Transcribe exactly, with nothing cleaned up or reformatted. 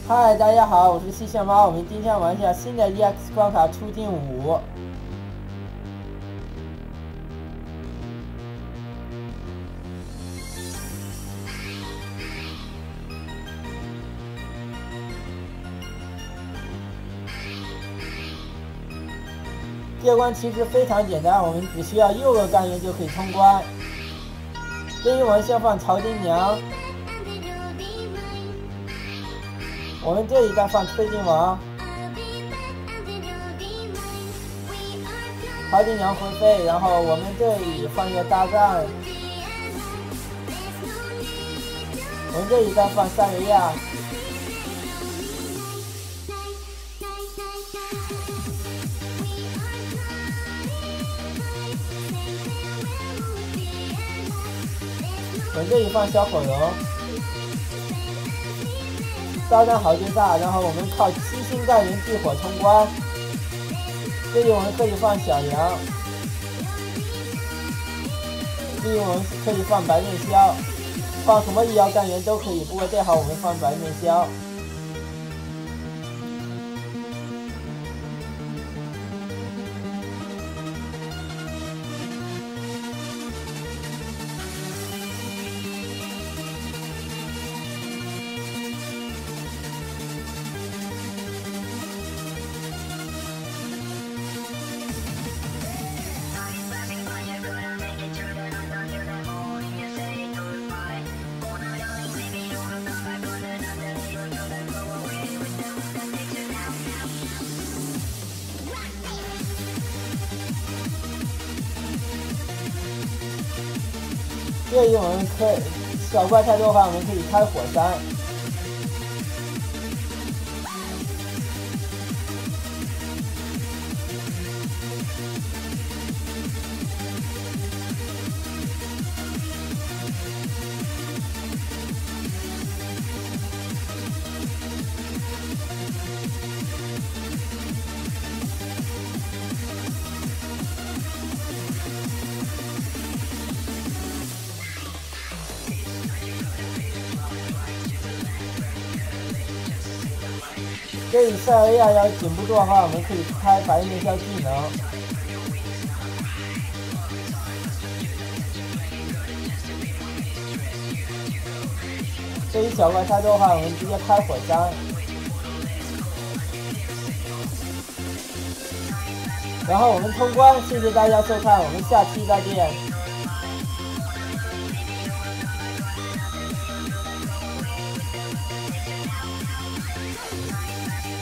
嗨，大家好，我是西线猫，我们今天玩一下新的 O D-E X 关卡出境五。这关其实非常简单，我们只需要六个干员就可以通关。这一我们先放曹金娘。 我们这里再放推进王，曹金娘回飞，然后我们这里放一个大战，我们这里再放塞维亚，我们这里放小火龙。 大战好就大，然后我们靠七星干员地火冲关。这里我们可以放小羊，这里我们可以放白面鸮，放什么医疗干员都可以，不过最好我们放白面鸮。 这里我们可以小怪太多的话，我们可以开火山。这里塞维亚要顶不住的话，我们可以开白面鸮技能。这里小怪太多的话，我们直接开火山。然后我们通关，谢谢大家收看，我们下期再见。